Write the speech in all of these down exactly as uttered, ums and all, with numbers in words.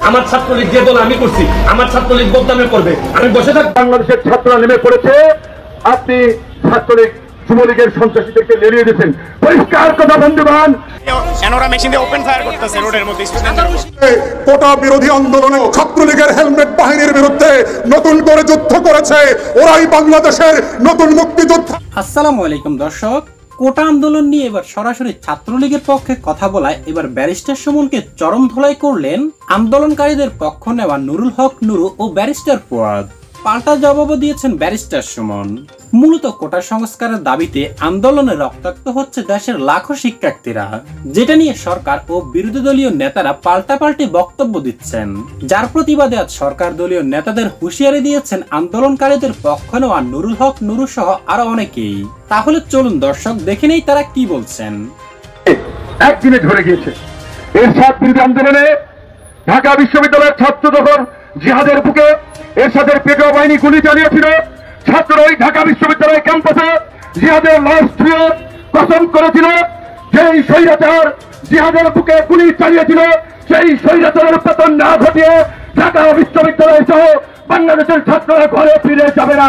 আমার ছাত্রলীগ যে দল আমি করছি, আমার ছাত্রলীগ বদনামে করবে, আমি বসে থাকব? বাংলাদেশের ছাত্ররা নেমে পড়েছে, আপনি ছাত্রলীগ যুবলীগের সন্ত্রাসীদেরকে লেলিয়ে দিয়েছেন। পরিষ্কার কথা বন্ধুবান, এনরা মেশিন দিয়ে ওপেন ফায়ার করতেছে রোডের মধ্যে স্টুডেন্টদের উপর। কোটা বিরোধী আন্দোলনে ছাত্রলীগের হেলমেট বাহিনীর বিরুদ্ধে নতুন করে যুদ্ধ করেছে, ওরাই বাংলাদেশের নতুন মুক্তিযোদ্ধা। আসসালামু আলাইকুম দর্শক, কোটা আন্দোলন নিয়ে এবার সরাসরি ছাত্রলীগের পক্ষে কথা বলায় এবার ব্যারিস্টার সুমনকে চরম ধোলাই করলেন আন্দোলনকারীদের পক্ষ নেওয়া নুরুল হক নুরু ও ব্যারিস্টার ফুয়াদ। পাল্টা জবাবও দিয়েছেন ব্যারিস্টার সুমন। মূলত কোটা সংস্কারের দাবিতে আন্দোলনে রক্তাক্ত হচ্ছে দেশের লাখো শিক্ষার্থীরা, যেটা নিয়ে সরকার ও বিরোধী দলীয় নেতারা পাল্টাপাল্টি বক্তব্য দিচ্ছেন, যার প্রতিবাদে আজ সরকার দলীয় নেতাদের হুঁশিয়ারি দিয়েছেন আন্দোলনকারীদের পক্ষ নেওয়া নুরুল হক নুরু সহ আরো অনেকেই। তাহলে চলুন দর্শক দেখে নেই তারা কি বলছেন। একদিনে ধরে গিয়েছে এরশাদ বিরোধী আন্দোলনে ঢাকা বিশ্ববিদ্যালয়ের ছাত্র যখন জিহাদের বুকে এরশাদের পেটোয়া বাহিনী গুলি চালিয়েছিল, ছাত্ররা ওই ঢাকা বিশ্ববিদ্যালয় ক্যাম্পাসে জিহাদের লাশ ছুঁয়ে কসম করেছিল, যেই স্বৈরাচার জিহাদের বুকে গুলি চালিয়েছিল সেই স্বৈরাচারের পতন না ঘটিয়ে ঢাকা বিশ্ববিদ্যালয় সহ বাংলাদেশের ছাত্ররা ঘরে ফিরে যাবে না।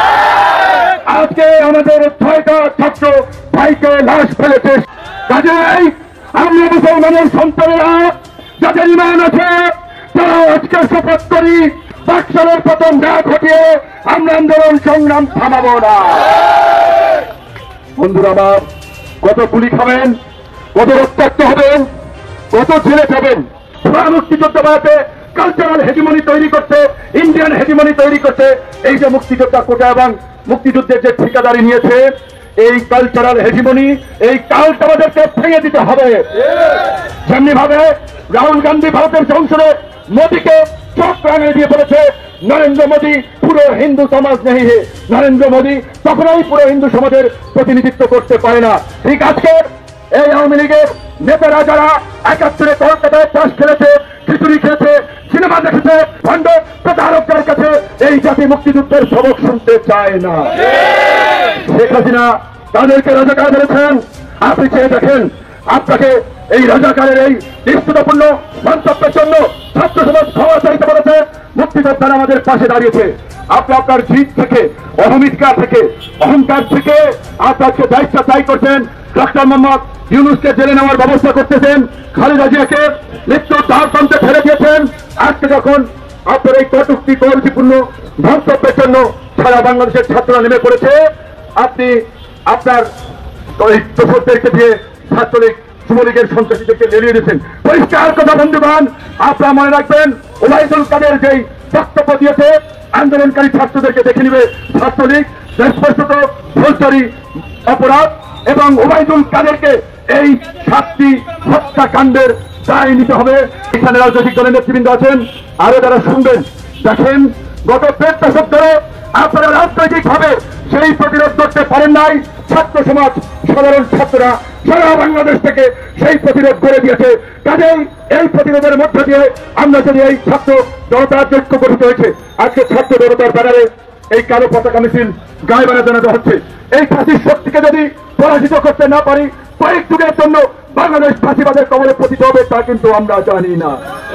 আজকে আমাদের ছয়টা ছাত্র ভাইকে লাশ ফেলেছে। কাজেই আমরা মুসলমানের সন্তানেরা যাদের ইমান আছে তারা আজকে শপথ করি, বাকশালের পতন না ঘটিয়ে আমরা আন্দোলন সংগ্রাম থামাবো না। বন্ধুরা আমার, কত গুলি খাবেন, কত রক্তাক্ত হবেন, কত ছেলে খাবেন। মুক্তিযোদ্ধা বাড়াতে কালচারাল হেজিমনি তৈরি করতে, ইন্ডিয়ান হেজিমনি তৈরি করতে এই যে মুক্তিযোদ্ধা কোটা এবং মুক্তিযুদ্ধের যে ঠিকাদারি নিয়েছে, এই কালচারাল হেজিমনি, এই কালটা আমাদেরকে ভেঙে দিতে হবে। যেমনি ভাবে রাহুল গান্ধী ভারতের সংসদে মোদীকে চোখ রাঙিয়ে দিয়ে বলেছে নরেন্দ্র মোদী পুরো হিন্দু সমাজ নেই হে, নরেন্দ্র মোদী কখনোই পুরো হিন্দু সমাজের প্রতিনিধিত্ব করতে পারে না। ঠিক আজকে এই আওয়ামী লীগের নেতারা যারা একাত্তরে কলকাতায় চাষ খেলেছে, খিচুড়ি খেয়েছে, সিনেমা দেখেছে, ভণ্ড প্রচারকদের কাছে এই জাতি মুক্তিযুদ্ধের সবক শুনতে চায় না। শেখ হাসিনা তাদেরকে রাজাকার বলেছেন। আপনি চেয়ে দেখেন, আপনাকে এই রাজাকারের এই নিষ্ঠুরপূর্ণ মন্তব্যের জন্য ছাত্র সমাজ ক্ষমা চাইতে বলেছে। মুক্তিযোদ্ধারা আমাদের পাশে দাঁড়িয়েছে। আপনি আপনার জিত থেকে, অহমিকা থেকে, অহংকার থেকে আপনাকে দায়িত্ব দায়ী করছেন। ডক্টর মোহাম্মদ ইউনূসকে জেলে নেওয়ার ব্যবস্থা করতেছেন, খালেদা জিয়াকে মৃত্যুর দ্বারপ্রান্তে ফেলে দিয়েছেন। আজকে যখন আপনার এই কটূক্তি কৌশলপূর্ণ মন্তব্যের জন্য সারা বাংলাদেশের ছাত্ররা নেমে পড়েছে, আপনি আপনার ওই দোষরদেরকে দিয়ে ছাত্রলীগ যুবলীগের সন্ত্রাসীদেরকে লেলিয়ে দিয়েছেন। পরিষ্কার কথা বন্ধুবান, আপনারা মনে রাখবেন, ওবায়দুল কাদের যেই বক্তব্য দিয়েছে আন্দোলনকারী ছাত্রদেরকে দেখে নিবে ছাত্রলীগ, স্পষ্টত ফৌজদারি অপরাধ এবং ওবায়দুল কাদেরকে এই সাতটি হত্যাকাণ্ডের দায় নিতে হবে। এখানে রাজনৈতিক দলের নেতৃবৃন্দ আছেন, আরো যারা শুনবেন, দেখেন গত দেড় দশক ধরে আপনারা রাজনৈতিক ভাবে সেই প্রতিরোধ করতে পারেন নাই। ছাত্র সমাজ, সাধারণ ছাত্ররা সারা বাংলাদেশ থেকে সেই প্রতিরোধ করে দিয়েছে। কাজেই এই প্রতিরোধের মধ্য দিয়ে আমরা যদি এই ছাত্র জনতার ঐক্য গঠিত হয়েছে, আজকে ছাত্র জনতার ব্যানারে এই কালো পতাকা মিছিল গায়েবানা জানাতে হচ্ছে। এই ফাঁসির শক্তিকে যদি পরাজিত করতে না পারি, কয়েক যুগের জন্য বাংলাদেশ ফাঁসিবাদের কবলে পতিত হবে, তা কিন্তু আমরা জানি না।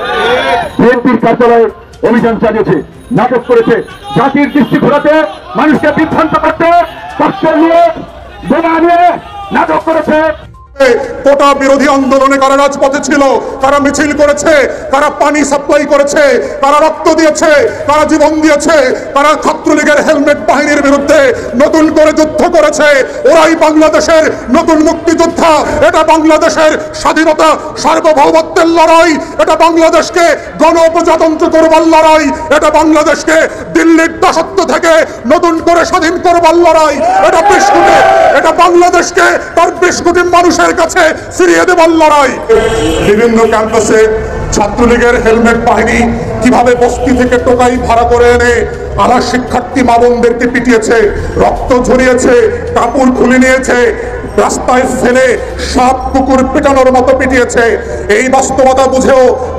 বিএনপির কার্যালয়ে অভিযান চালিয়েছে, নাটক করেছে, জাতির দৃষ্টি ঘোরাতে, মানুষকে বিভ্রান্ত করতে, কষ্ট নিয়ে বোমা নিয়ে নাটক করেছে। কোটা বিরোধী আন্দোলনে কারা রাজপথে ছিল, কারা মিছিল করেছে, কারা পানি সাপ্লাই করেছে, কারা রক্ত দিয়েছে, কারা জীবন দিয়েছে, কারা ছাত্রলীগের হেলমেট বাহিনীর বিরুদ্ধে নতুন করে যুদ্ধ করেছে, ওরাই বাংলাদেশের নতুন মুক্তিযোদ্ধা। এটা বাংলাদেশের স্বাধীনতা সার্বভৌমত্বের লড়াই, এটা বাংলাদেশকে গণপ্রজাতন্ত্র করবার লড়াই, এটা বাংলাদেশকে দিল্লির দাসত্ব থেকে নতুন করে স্বাধীন করবার লড়াই, এটা বিশ কোটি, এটা বাংলাদেশকে তার বিশ কোটি মানুষের কাছে ফিরিয়ে দেবার লড়াই। বিভিন্ন ক্যাম্পাসে ছাত্রলীগের হেলমেট বাহিনী কিভাবে বস্তি থেকে টোকাই ভাড়া করে এনে আমার শিক্ষার্থী মা বোনদেরকে পিটিয়েছে, রক্ত ঝরিয়েছে, কাপড় খুলে নিয়েছে, রাস্তায় ফেলে সাপ কুকুর পেটানোর মতো পিটিয়েছে। এই বাস্তবতা বুঝেও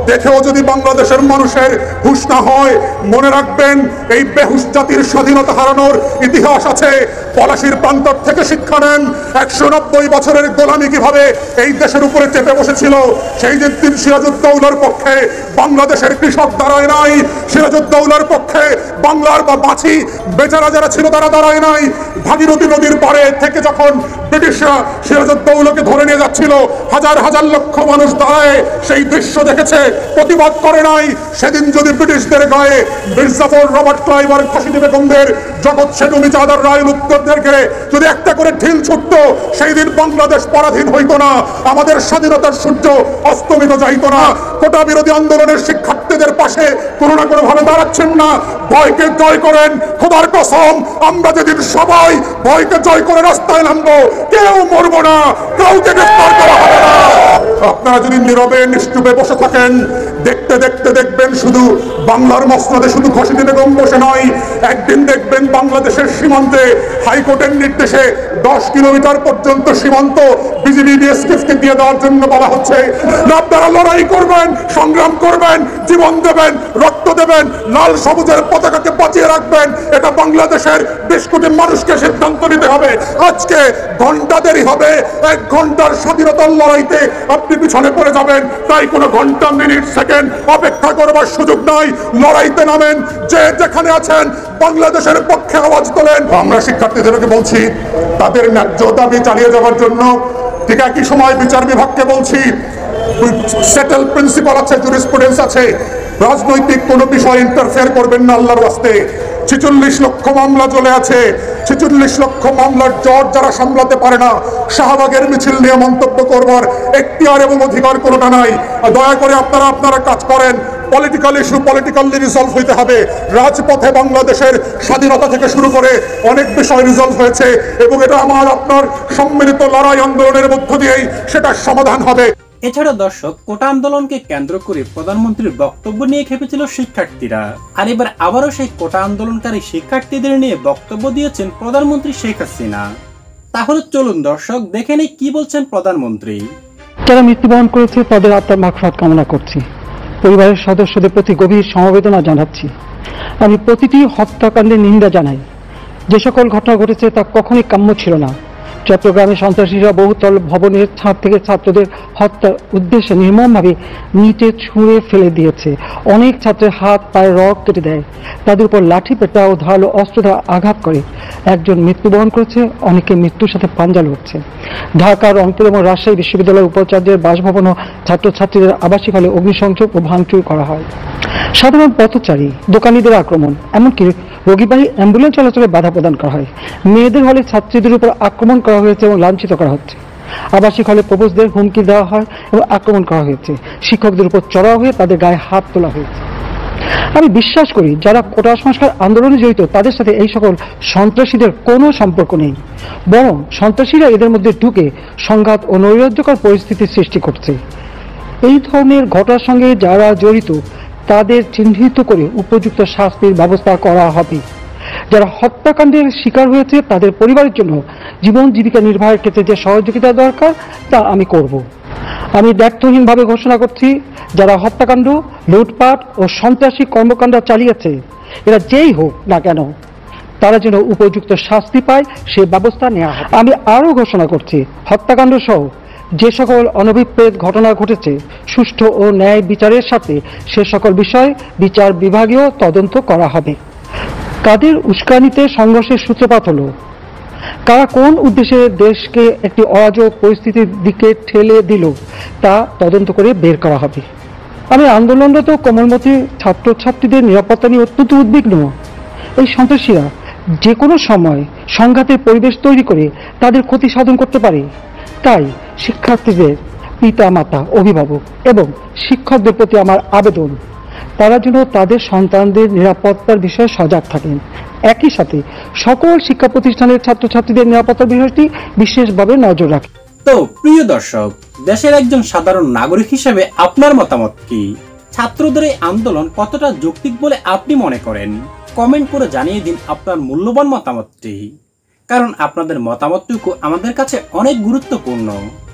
দেখেও যদি বাংলাদেশের মানুষের হুঁশ না হয়, মনে রাখবেন এই বেহুশ জাতির স্বাধীনতা হারানোর ইতিহাস আছে। পলাশির প্রান্তর থেকে শিক্ষা নেন, একশো নব্বই বছরের গোলামি কিভাবে এই দেশের উপরে চেপে বসেছিল। সেই দিন সিরাজউদ্দৌলার পক্ষে বাংলাদেশের কৃষক দাঁড়ায় নাই, সিরাজউদ্দৌলার পক্ষে বাংলার বা বাঁচি বেচারা যারা ছিল তারা দাঁড়ায় নাই। ভাগীরথী নদীর পারে থেকে যখন ব্রিটিশরা সিরাজউদ্দৌলাকে ধরে নিয়ে যাচ্ছিল, হাজার হাজার লক্ষ মানুষ দাঁড়ায় সেই দৃশ্য দেখেছে, প্রতিবাদ করে নাই। সেদিন যদি ব্রিটিশদের গায়ে মির্জাফর, রবার্ট ক্লাইভ আর খাসিদি বেগমদের, জগৎ সেনু, মির্জাদার রায় উত্তরদেরকে যদি একটা করে ঢিল ছুটত, সেই দিন বাংলাদেশ পরাধীন হইতো না, আমাদের স্বাধীনতার সূর্য অস্তমিত যাইতো না। কোটা বিরোধী আন্দোলনের শিক্ষার্থীদের পাশে কোনো না কোনো ভাবে দাঁড়াচ্ছেন না। ভয়কে জয় করেন, খোদার কসম আমরা যেদিন সবাই ভয়কে জয় করে রাস্তায় নামবো, কেউ মরবো না, কাউকে গ্রেফতার করা হবে না। আপনারা যদি নীরবে নিশ্চুপে বসে থাকেন, দেখতে দেখতে দেখবেন শুধু বাংলার মসনদে শুধু খাসিদি বেগম বসে নয়, একদিন দেখবেন বাংলাদেশের সীমান্তে হাইকোর্টের নির্দেশে দশ কিলোমিটার পর্যন্ত সীমান্ত বিজিবি বিএসএফকে দিয়ে দেওয়ার জন্য বলা হচ্ছে। আপনারা লড়াই করবেন, সংগ্রাম করবেন, জীবন দেবেন, রক্ত দেবেন, লাল সবুজের পতাকাকে বাঁচিয়ে রাখবেন। এটা বাংলাদেশের বিশ কোটি মানুষকে সিদ্ধান্ত নিতে হবে। আজকে ঘন্টা দেরি হবে, এক ঘন্টার স্বাধীনতার লড়াইতে আপনি পিছনে পড়ে যাবেন। তাই কোনো ঘন্টা, মিনিট, সেকেন্ড অপেক্ষা করবার সুযোগ নাই। লড়াইতে নামেন, যে যেখানে আছেন বাংলাদেশের পক্ষে আওয়াজ তোলেন। আমরা শিক্ষার্থীদেরকে বলছি তাদের ন্যায্য দাবি চালিয়ে যাওয়ার জন্য, ঠিক একই সময় বিচার বিভাগকে বলছি সেটেল প্রিন্সিপাল আছে, জুরিসপ্রুডেন্স আছে, রাজনৈতিক কোনো বিষয় ইন্টারফেয়ার করবেন না আল্লাহর ওয়াস্তে। ছেচল্লিশ লক্ষ মামলা চলে আছে, ছেচল্লিশ লক্ষ মামলার জট যারা সামলাতে পারে না, শাহবাগের মিছিল নিয়ে মন্তব্য করবার এখতিয়ার এবং অধিকার কোনোটা নাই। দয়া করে আপনারা আপনারা কাজ করেন। পলিটিক্যাল ইস্যু পলিটিক্যালি রিজলভ হইতে হবে। রাজপথে বাংলাদেশের স্বাধীনতা থেকে শুরু করে অনেক বিষয় রিজলভ হয়েছে এবং এটা আমার আপনার সম্মিলিত লড়াই আন্দোলনের মধ্য দিয়েই সেটার সমাধান হবে। এছাড়া দর্শক, কোটা আন্দোলনকে কেন্দ্র করে প্রধানমন্ত্রীর বক্তব্য নিয়ে খেপেছিল শিক্ষার্থীরা। আর এবার আবারও সেই কোটা আন্দোলনকারী শিক্ষার্থীদের নিয়ে বক্তব্য দিয়েছেন প্রধানমন্ত্রী শেখ হাসিনা। তাহলে চলুন দর্শক দেখে নেই কি বলছেন প্রধানমন্ত্রী। যারা মৃত্যুবরণ করেছে তাদের আত্মার মাগফিরাত কামনা করছি। পরিবারের সদস্যদের প্রতি গভীর সমবেদনা জানাচ্ছি। আমি প্রতিটি হত্যাকাণ্ডের নিন্দা জানাই। যে সকল ঘটনা ঘটেছে তা কখনোই কাম্য ছিল না। চট্টগ্রামে সন্ত্রাসীরা বহুতল ভবনের ছাদ থেকে ছাত্রদের হত্যার উদ্দেশ্যে নির্মমভাবে নিচে ছুঁড়ে ফেলে দিয়েছে। অনেক ছাত্রের হাত পায়ে রক কেটে দেয়, তাদের উপর লাঠি পেটা ও ধারালো অস্ত্র দ্বারা আঘাত করে। একজন মৃত্যুবরণ করেছে, অনেকে মৃত্যুর সাথে পাঞ্জা লড়ছে। ঢাকা, রংপুর এবং রাজশাহী বিশ্ববিদ্যালয়ের উপাচার্যের বাসভবন ও ছাত্রছাত্রীদের আবাসিক হলে অগ্নিসংযোগ ও ভাঙচুর করা হয়। সাধারণ পথচারী, দোকানিদের আক্রমণ, এমনকি রোগীবাহী অ্যাম্বুলেন্স চলাচলে বাধা প্রদান করা হয়। মেয়েদের হলে ছাত্রীদের উপর আক্রমণ করা হয়েছে এবং লাঞ্ছিত করা হচ্ছে। আবাসিক হলে প্রবোজদের হুমকি দেওয়া হয় এবং আক্রমণ করা হয়েছে। শিক্ষকদের উপর চড়াও হয়ে তাদের গায়ে হাত তোলা হয়েছে। আমি বিশ্বাস করি যারা কোটা সংস্কার আন্দোলনে জড়িত তাদের সাথে এই সকল সন্ত্রাসীদের কোনো সম্পর্ক নেই, বরং সন্ত্রাসীরা এদের মধ্যে ঢুকে সংঘাত ও নৈরাজ্যকর পরিস্থিতির সৃষ্টি করছে। এই ধরনের ঘটনার সঙ্গে যারা জড়িত তাদের চিহ্নিত করে উপযুক্ত শাস্তির ব্যবস্থা করা হবে। যারা হত্যাকাণ্ডের শিকার হয়েছে তাদের পরিবারের জন্য জীবন জীবিকা নির্বাহের ক্ষেত্রে যে সহযোগিতা দরকার তা আমি করব। আমি দ্ব্যর্থহীনভাবে ঘোষণা করছি, যারা হত্যাকাণ্ড, লুটপাট ও সন্ত্রাসী কর্মকাণ্ড চালিয়েছে, এরা যেই হোক না কেন, তারা যেন উপযুক্ত শাস্তি পায় সে ব্যবস্থা নেওয়া হবে। আমি আরও ঘোষণা করছি, হত্যাকাণ্ড সহ যে সকল অনভিপ্রেত ঘটনা ঘটেছে সুষ্ঠু ও ন্যায় বিচারের সাথে সে সকল বিষয় বিচার বিভাগীয় তদন্ত করা হবে। কাদের উস্কানিতে সংঘর্ষের সূত্রপাত হলো, কারা কোন উদ্দেশ্যে দেশকে একটি অরাজক পরিস্থিতির দিকে ঠেলে দিল তা তদন্ত করে বের করা হবে। আমি আন্দোলনরত কোমলমতি ছাত্রছাত্রীদের নিরাপত্তা নিয়ে অত্যন্ত উদ্বিগ্ন। এই সন্ত্রাসীরা যে কোনো সময় সংঘাতের পরিবেশ তৈরি করে তাদের ক্ষতি সাধন করতে পারে। তাই শিক্ষার্থীদের পিতা মাতা, অভিভাবক এবং শিক্ষকদের প্রতি আমার আবেদন, তারা যেন তাদের সন্তানদের নিরাপত্তার বিষয়ে সজাগ থাকেন। একই সাথে সকল শিক্ষা প্রতিষ্ঠানের ছাত্রছাত্রীদের নিরাপত্তার বিষয়টি বিশেষভাবে নজর রাখে। তো প্রিয় দর্শক, দেশের একজন সাধারণ নাগরিক হিসেবে আপনার মতামত কি? ছাত্রদের এই আন্দোলন কতটা যৌক্তিক বলে আপনি মনে করেন? কমেন্ট করে জানিয়ে দিন আপনার মূল্যবান মতামতটি, কারণ আপনাদের মতামতটুকু আমাদের কাছে অনেক গুরুত্বপূর্ণ।